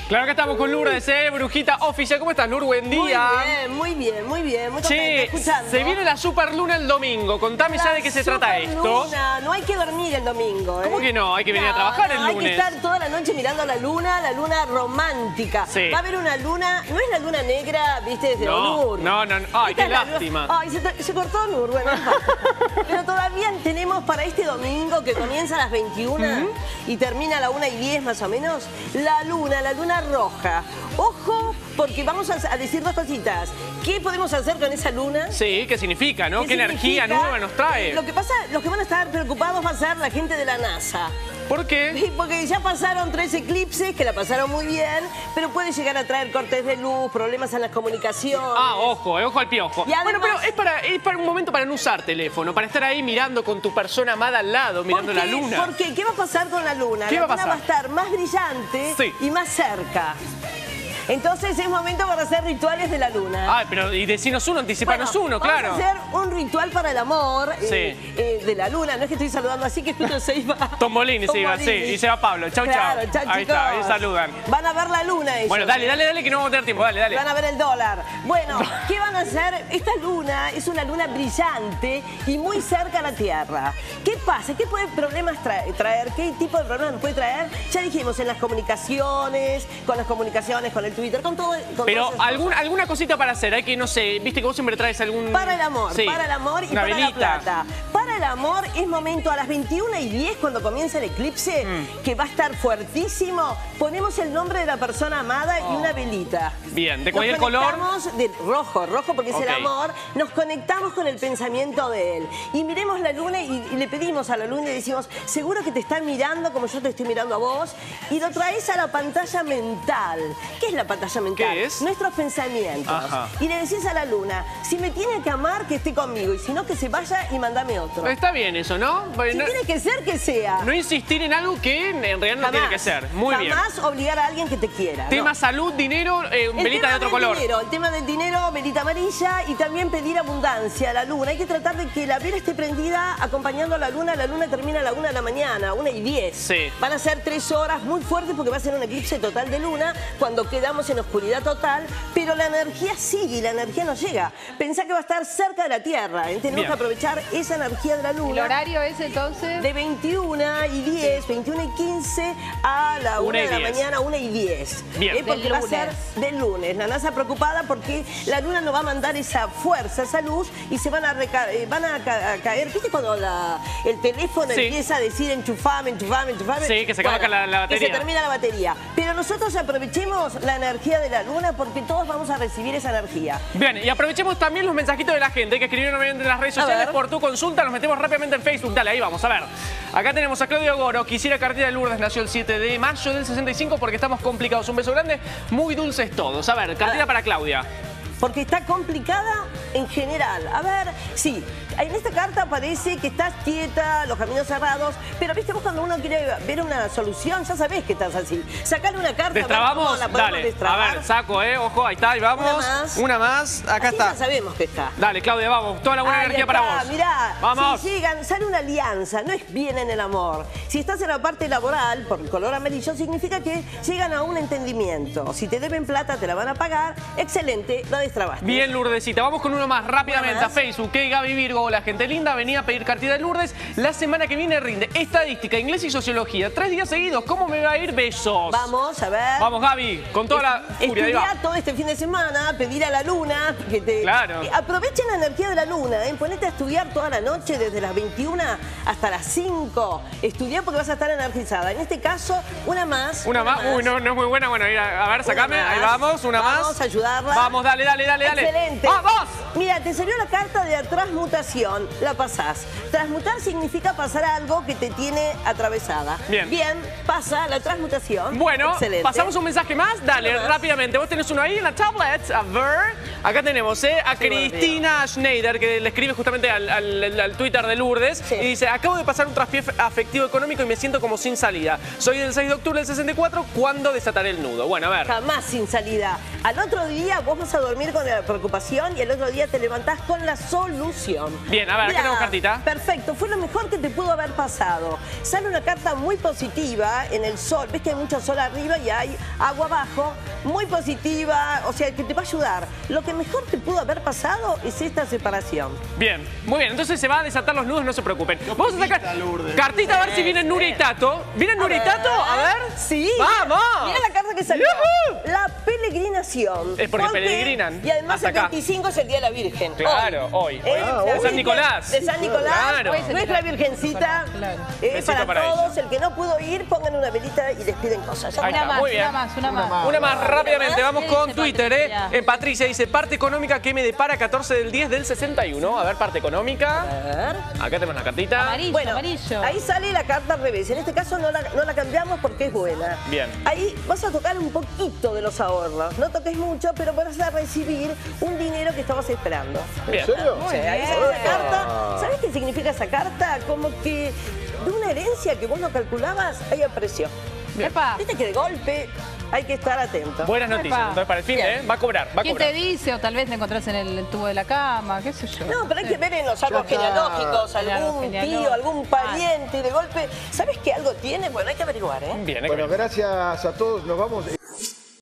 Claro que estamos con Lourdes, brujita oficial. ¿Cómo estás, Lourdes? Buen día. Muy bien. Mucha Che, gente escuchando. se viene la superluna el domingo. Contame ya de qué se trata esto. No hay que dormir el domingo. ¿Cómo que no? Hay que venir a trabajar el lunes. Hay que estar toda la noche mirando la luna romántica. Sí. Va a haber una luna, no es la luna negra, viste, desde Onur. No. Ay, qué lástima. Ay, se cortó Onur, bueno. Pero todavía tenemos para este domingo, que comienza a las 21 y termina a la 1:10 más o menos, la luna roja. Ojo, porque vamos a decir dos cositas. ¿Qué podemos hacer con esa luna? Sí, ¿qué significa, no? ¿Qué energía nueva nos trae? Lo que pasa, los que van a estar preocupados va a ser la gente de la NASA. ¿Por qué? Porque ya pasaron 3 eclipses, que la pasaron muy bien, pero puede llegar a traer cortes de luz, problemas en las comunicaciones. Ojo al piojo. Y además, bueno, pero es para un momento para no usar teléfono, para estar ahí mirando con tu persona amada al lado, mirando la luna. ¿Por qué? ¿Qué va a pasar con la luna? ¿Qué va a pasar? La luna va a estar más brillante y más cerca. Entonces es momento para hacer rituales de la luna. Pero y decinos uno, anticipanos uno, claro. Vamos a hacer un ritual para el amor de la luna. No es que estoy saludando así, que justo se iba... Tombolini se iba, sí. Y se va Pablo. Chau, claro, chau. Ahí está, ahí saludan. Van a ver la luna ellos. Bueno, dale, que no vamos a tener tiempo. Dale. Van a ver el dólar. Bueno, ¿qué van a hacer? Esta luna es una luna brillante y muy cerca a la Tierra. ¿Qué pasa? ¿Qué problemas traer? ¿Qué tipo de problemas puede traer? Ya dijimos, en las comunicaciones, con el Twitter, con todo. Pero alguna cosita para hacer, hay que, no sé, viste que vos siempre traes algún... Para el amor y para la plata. Para el amor es momento a las 21:10, cuando comienza el eclipse, que va a estar fuertísimo, ponemos el nombre de la persona amada y una velita. Bien, ¿de cualquier color? De rojo porque es el amor. Nos conectamos con el pensamiento de él. Y miremos la luna y le pedimos a la luna y decimos, seguro que te está mirando como yo te estoy mirando a vos. Y lo traes a la pantalla mental. ¿Qué es la pantalla mental? ¿Qué es? Nuestros pensamientos. Y le decís a la luna, si me tiene que amar, que esté conmigo. Y si no, que se vaya y mandame otro. Está bien eso, ¿no? Si tiene que ser, que sea. No insistir en algo que en realidad no tiene que ser. Muy bien. Jamás obligar a alguien que te quiera. Tema salud, dinero, velita de otro color. El tema del dinero, velita amarilla, y también pedir abundancia a la luna. Hay que tratar de que la vela esté prendida acompañando a la luna. La luna termina a la 1 de la mañana, 1:10. Sí. Van a ser 3 horas muy fuertes porque va a ser un eclipse total de luna cuando quedamos en oscuridad total, pero la energía sigue y la energía nos llega. Pensá que va a estar cerca de la Tierra. Tenemos que aprovechar esa energía de la luna. ¿El horario es entonces? De 21:10, 21:15 a la 1 de la mañana, 1:10. Bien. Porque va a ser del lunes. La NASA preocupada porque la luna nos va a mandar esa fuerza, esa luz, y se van a caer. ¿Viste cuando el teléfono empieza a decir enchufame? Sí, que se acaba la batería. Que se termina la batería. Pero nosotros aprovechemos la energía de la luna porque todos vamos a recibir esa energía. Bien, y aprovechemos también los mensajitos de la gente que escribieron en las redes sociales por tu consulta. Nos metemos rápidamente en Facebook. Dale, ahí vamos, a ver. Acá tenemos a Claudio Goro. Quisiera cartera de Lourdes, nació el 7 de mayo del 65 porque estamos complicados. Un beso grande, muy dulces todos. A ver, cartera para Claudia. Porque está complicada en general. A ver, sí, en esta carta parece que estás quieta, los caminos cerrados, pero viste vos cuando uno quiere ver una solución, ya sabés que estás así. Sacale una carta. ¿Destrabamos? Dale, destrabar. a ver, saco, ojo, ahí está, ahí vamos. Una más, acá así está. Ya sabemos que está. Dale, Claudia, vamos, toda la buena energía para vos. Mirá, vamos. Si llegan, sale una alianza, no es bien en el amor. Si estás en la parte laboral, por el color amarillo, significa que llegan a un entendimiento. Si te deben plata, te la van a pagar. Excelente, la destrabaste. Bien, Lourdesita. Vamos con uno más rápidamente a Facebook. Que Gaby Virgo, hola, gente linda. Venía a pedir cartita de Lourdes. La semana que viene rinde estadística, inglés y sociología. 3 días seguidos. ¿Cómo me va a ir? Besos. Vamos, a ver. Vamos, Gaby, con toda la furia. Estudiar todo este fin de semana, pedir a la luna que te... Claro. Aprovechen la energía de la luna, ponete a estudiar toda la noche, desde las 21 hasta las 5. Estudiar porque vas a estar energizada. En este caso, una más. Una más. Uy, no es muy buena. Bueno, a ver, sacame. Ahí vamos, una más. Vamos a ayudarla. Vamos, dale. Excelente. ¡Vamos! Mira, te salió la carta de la transmutación. La pasás. Transmutar significa pasar algo que te tiene atravesada. Bien. Bien, pasa la transmutación. Bueno, excelente. pasamos un mensaje más. Dale, rápidamente. Vos tenés uno ahí en la tablet. A ver. Acá tenemos a Cristina Schneider, que le escribe justamente al Twitter de Lourdes. Sí. Y dice, acabo de pasar un traspié afectivo económico y me siento como sin salida. Soy del 6 de octubre del 64. ¿Cuándo desataré el nudo? Bueno, a ver. Jamás sin salida. Al otro día vos vas a dormir dormir con la preocupación y el otro día te levantás con la solución. Bien, a ver, ¿qué tenemos cartita? Perfecto, fue lo mejor que te pudo haber pasado. Sale una carta muy positiva en el sol. Ves que hay mucho sol arriba y hay agua abajo. Muy positiva, o sea, que te va a ayudar. Lo que mejor te pudo haber pasado es esta separación. Bien, muy bien. Entonces se va a desatar los nudos, no se preocupen. Vamos a sacar cartita a ver si vienen Nuria y Tato. ¿Vienen Nuria y Tato? A ver. Sí. ¡Vamos! Mira la carta que salió. ¡Yujú! La peregrinación. Es porque peregrinan. Y además Hasta el acá. 25 es el Día de la Virgen. Claro, hoy. De San Nicolás. De San Nicolás. Claro. Nuestra Virgencita. Claro. Besito para todos. ella. El que no pudo ir, pongan una velita y les piden cosas. Ya Ahí está. está, muy bien. Una más. Una más rápidamente, vamos ¿Qué con dice Twitter, Patricia? Patricia dice, parte económica que me depara 14 del 10 del 61. A ver, parte económica. A ver. Acá tenemos la cartita. Amarillo, Bueno, amarillo. ahí sale la carta al revés. En este caso no la cambiamos porque es buena. Bien. Ahí vas a tocar un poquito de los ahorros. No toques mucho, pero vas a recibir un dinero que estabas esperando. Bien. ¿En serio? O sea, ahí sale la carta. ¿Sabes qué significa esa carta? Como que de una herencia que vos no calculabas, ahí apareció. Epa. Viste que de golpe hay que estar atento. Buenas noticias. Epa. Entonces para el fin, Bien. va a cobrar, va a ¿Quién cobrar. te dice? O tal vez te encontrás en el tubo de la cama, qué sé yo. No, pero hay que ver en los árboles Ya está. genealógicos, algún Genealógico. tío, algún pariente, y de golpe, ¿sabes que algo tiene? Bueno, hay que averiguar, ¿eh? Bien, hay que Bueno, ver. gracias a todos. Nos vamos.